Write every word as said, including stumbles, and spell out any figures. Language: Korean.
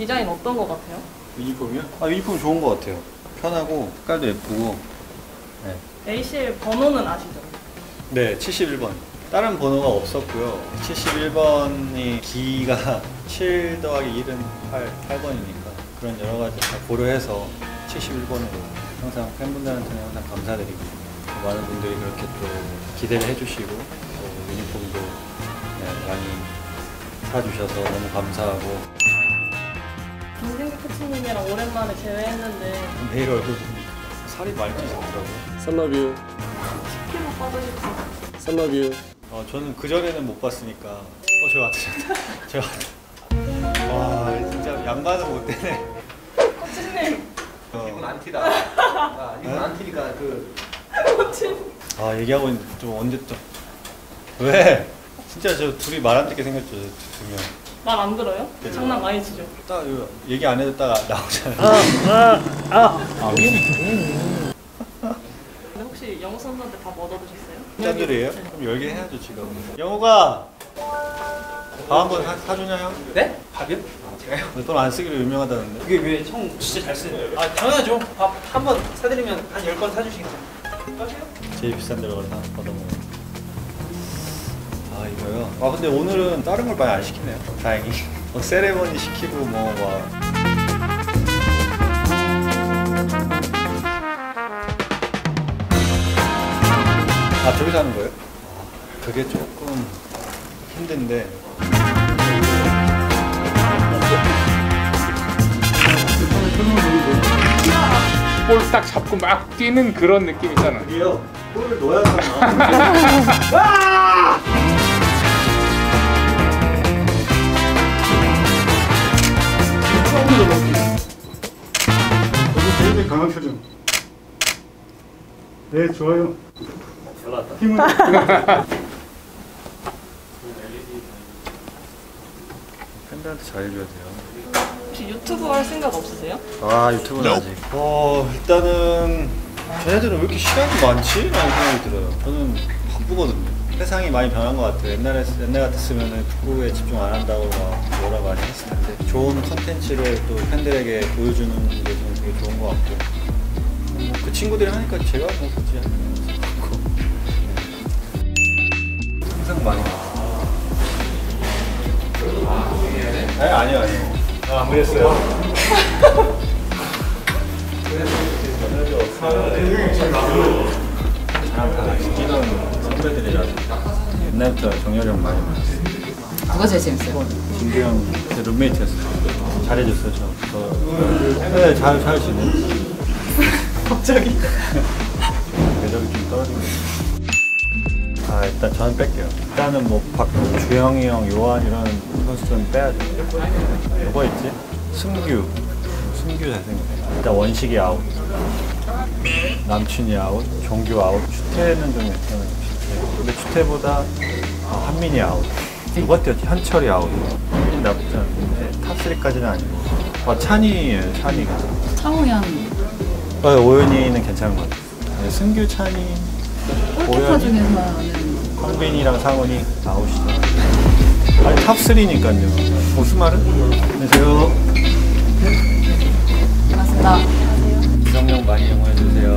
디자인 어떤 거 같아요? 유니폼이요? 아, 유니폼 좋은 거 같아요. 편하고 색깔도 예쁘고. 네. 에이씨엘 번호는 아시죠? 네, 칠십일 번. 다른 번호가 없었고요. 칠십일 번이 기가 칠 더하기 일은 팔, 팔 번이니까 그런 여러 가지 다 고려해서 칠십일 번으로 항상 팬분들한테는 항상 감사드리고, 많은 분들이 그렇게 또 기대를 해주시고 또 유니폼도 네, 많이 사주셔서 너무 감사하고. 김승규 코치님이랑 오랜만에 제외했는데 매일 얼굴 보니까 살이 많이 찌셨더라고요. 썰러뷰 십 킬로그램 빠져있어요. 썰러뷰. 어, 저는 그전에는 못 봤으니까. 어, 저 왔다. 저 왔다. 와, 진짜 양반은 못 되네. 코치님. 어. 이건 안 티다. 아, 이건 안 티니까 그. 코치님. 아, 얘기하고 있는데 좀 언제 또. 왜? 진짜 저 둘이 말 안 듣게 생겼죠, 두 명. 말 안 들어요? 장난 많이 치죠? 딱 이거 얘기 안 해도 딱 나오잖아요. 아, 아, 아. 근데 혹시 영우 선수한테 밥 얻어드셨어요? 짠들이에요? 그럼 열개 해야죠, 지금. 영호가 밥 한 번 사주냐, 형? 네? 밥이요? 아, 제가요? 돈 안 쓰기로 유명하다는데. 그게 왜 형 진짜 잘 쓰는? 아 당연하죠. 밥 한 번 사드리면 한 열 번 사주시겠죠. 빠져요? 제일 비싼 데로 가서 받아먹어요. 아, 이거요? 아, 근데 오늘은 다른 걸 많이 안 시키네요. 다행히. 뭐 세레머니 시키고 뭐 막. 아, 저기서 하는 거예요? 아, 그게 조금 힘든데. 볼 딱 잡고 막 뛰는 그런 느낌 있잖아. 이게요, 볼을 넣어야만 나와. 여기 굉장히 강한 표정. 네, 좋아요. 잘 나왔다. 힘을. 팬들한테 잘해줘야 돼요. 혹시 유튜브 할 생각 없으세요? 아, 유튜브는 아직. 어, 일단은 쟤네들은 왜 이렇게 시간이 많지? 라는 생각이 들어요. 저는 바쁘거든요. 세상이 많이 변한 것 같아요. 옛날에, 옛날 같았으면 축구에 집중 안 한다고 막 뭐라 많이 했을 텐데, 좋은 컨텐츠를 또 팬들에게 보여주는 게 저는 되게 좋은 것 같고, 뭐 그 친구들이 하니까 제가 뭐 굳이 하는 거 같고. 네. 항상 많이 네, 아니요, 아니요. 아, 안 그랬어요. 저랑 다 뛰던 선배들이라서 옛날부터 정열이 형 많이 봤어요. 누가 제일 재밌어요? 진규 형 제 룸메이트였어요. 잘해줬어요, 저. 저 네, 잘, 잘 지내. 갑자기? 매력이 좀 떨어진 것 같아요. 아, 일단 저는 뺄게요. 일단은 뭐 박, 주영이 형, 요한 이런 선수들은 빼야죠. 누가 있지? 승규. 승규 잘생겼어. 일단 원식이 아웃. 남춘이 아웃. 종규 아웃. 추태는 좀 약간 추태. 근데 추태보다 어, 한민이 아웃. 누가 뛰었지? 현철이 아웃. 한민이 나쁘지 않은데 탑삼까지는 아니고. 아, 찬이에요, 찬이가. 창우양 어, 오연이는 괜찮은 것 같아요. 네, 승규, 찬이, 골키퍼 중에서는 황빈이랑 상훈이 아웃이죠. 아니 탑삼니까요. 오스마르? 안녕하세요. 반갑습니다. 이성용 많이 응원해주세요.